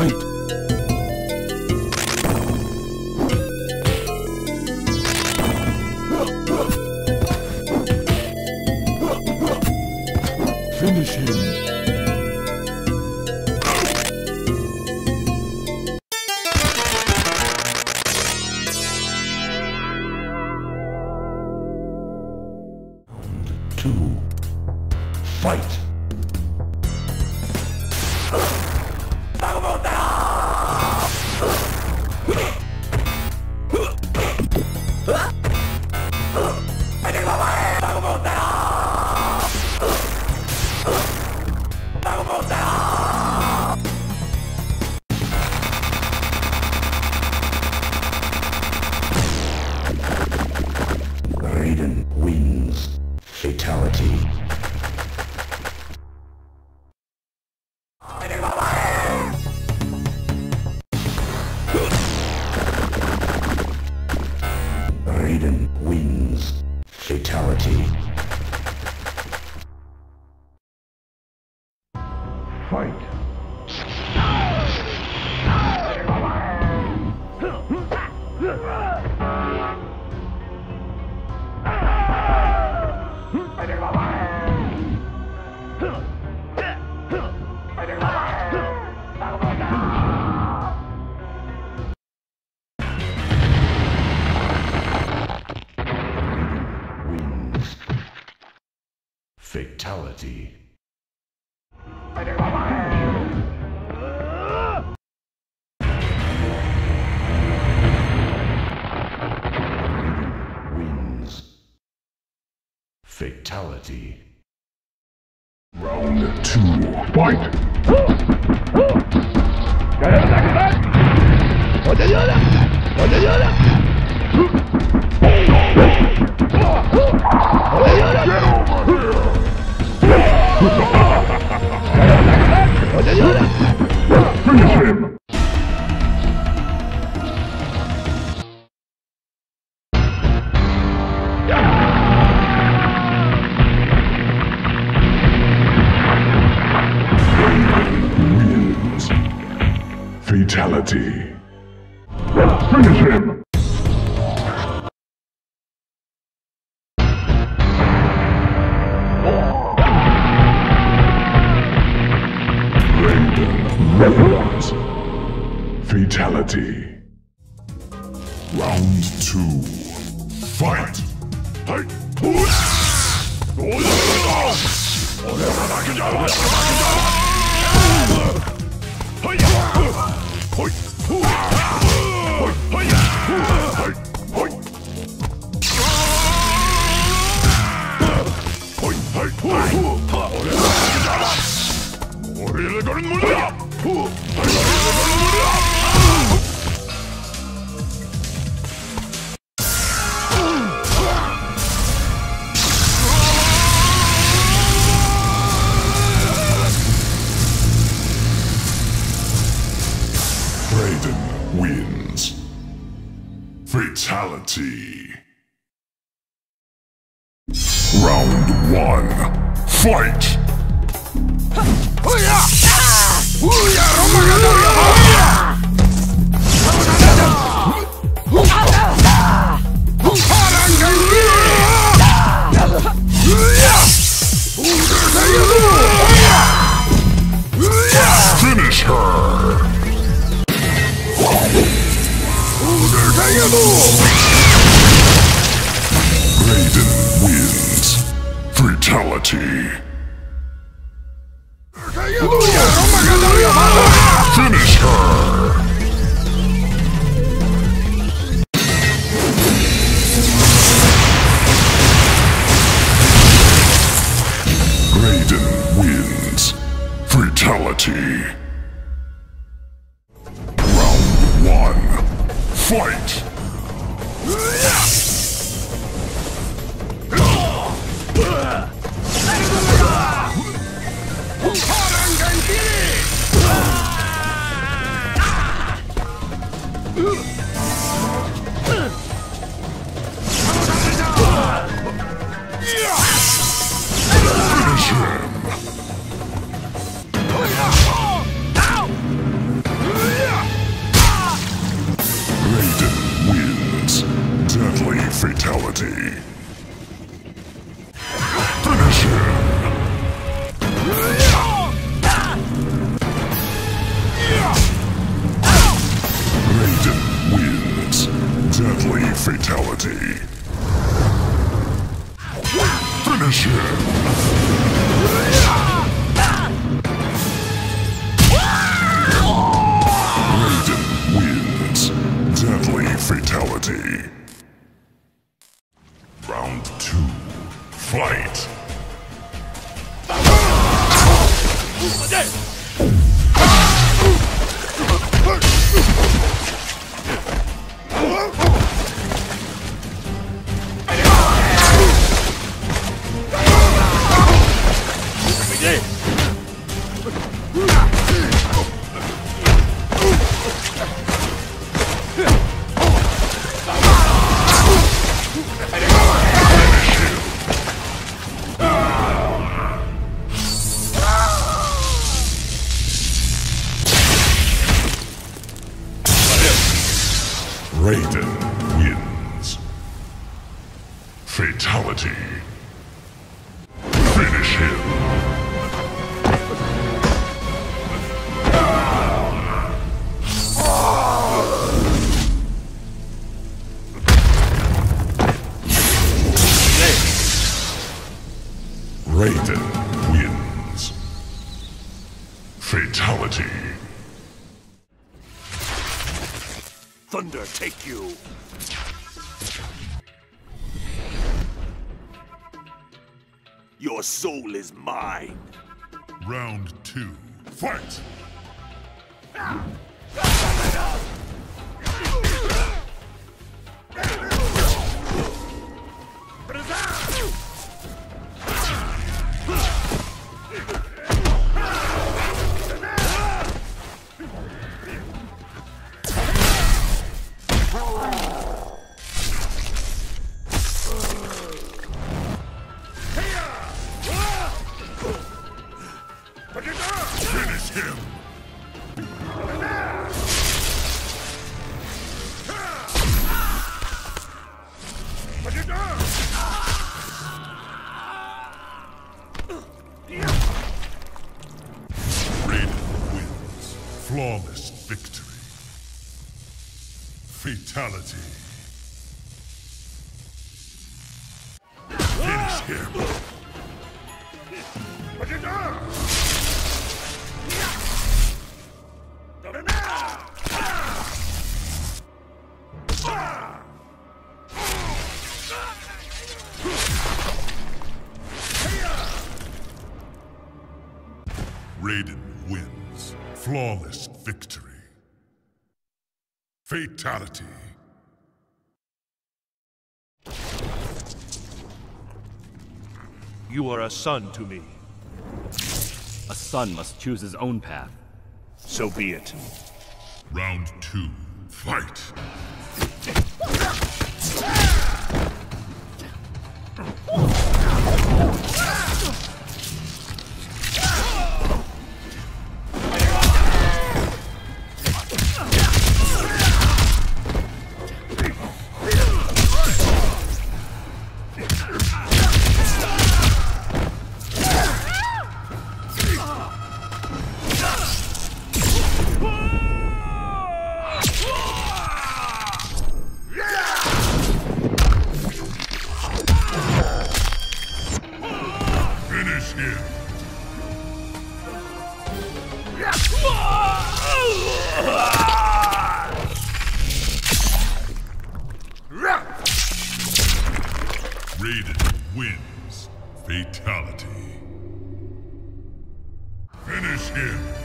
Fight! Finish him! 2. Fight! Raiden wins. Fatality. Raiden wins. Fatality. Fight! Fatality. Wins. Fatality. Round 2. Fight! Finish him! Wins. Fatality. Finish him! Wins. Fatality. Round 2. Fight! Fight! Push! Raiden wins. Fatality. Round 1. Fight! Finish her! Raiden wins. Fatality. Finish her! Raiden wins. Fatality. Round 1. Fight! Finish him! fatality. Finish him. Raiden wins. Deadly fatality. Round 2. Fight! Raiden wins. Fatality. Finish him. Raiden wins. Fatality. Thunder take you! Your soul is mine! Round 2. Fight! Finish him! Raiden wins. Flawless victory. Fatality. Finish him! Raiden wins. Flawless victory. Fatality. You are a son to me. A son must choose his own path. So be it. Round 2. Fight! Finish him! Raiden wins. Fatality. Finish him!